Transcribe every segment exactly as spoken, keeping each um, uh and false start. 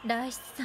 ライスさん。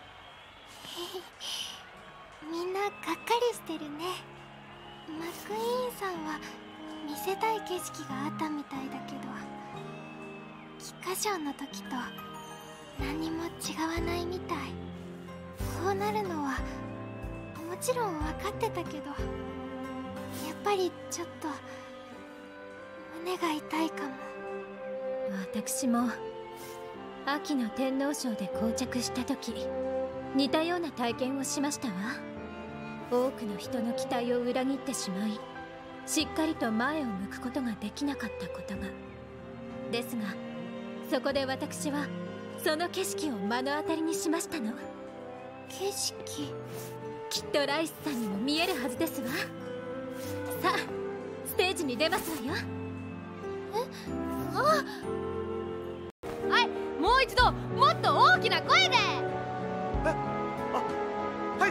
みんながっかりしてるね。マックイーンさんは見せたい景色があったみたいだけど、菊花賞の時と何にも違わないみたい。こうなるのはもちろん分かってたけど、やっぱりちょっと胸が痛いかも。 私も秋の天皇賞で膠着した時、似たような体験をしましたわ。多くの人の期待を裏切ってしまい、しっかりと前を向くことができなかったことが。ですがそこで私はその景色を目の当たりにしましたの。 景色？ きっとライスさんにも見えるはずですわ。さあステージに出ますわよ。 え？あ！ はい、もう一度もっと大きな声で。え？ あ、はい、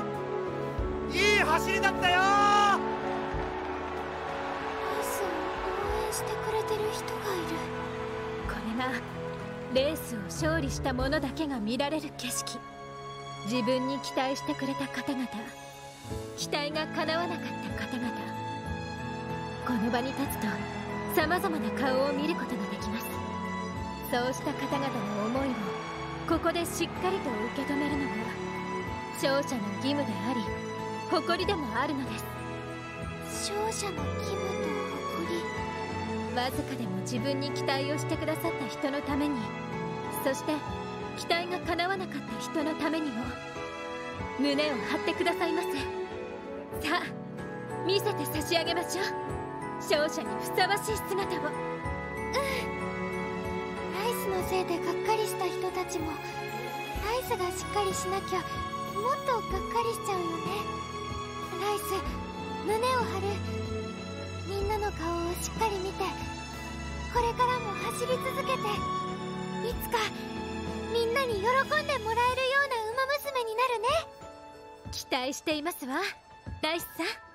いい走りだったよー。 ライスを応援してくれてる人がいる。 これがレースを勝利した者だけが見られる景色。自分に期待してくれた方々、期待が叶わなかった方々、この場に立つと様々な顔を見ることができます。そうした方々の思いをここでしっかりと受け止めるのが勝者の義務であり誇りでもあるのです。 勝者の義務と誇り。 わずかでも自分に期待をしてくださった人のために、そして期待が叶わなかった人のためにも胸を張ってくださいませ。さあ見せて差し上げましょう、勝者にふさわしい姿を。 うん。ライスのせいでがっかりした人たちも、ライスがしっかりしなきゃもっとがっかりしちゃうよね。ライス、胸を張る。みんなの顔をしっかり見て、これからも走り続けて、いつかみんなに喜んでもらえるようなウマ娘になるね。 期待していますわ、ライスさん。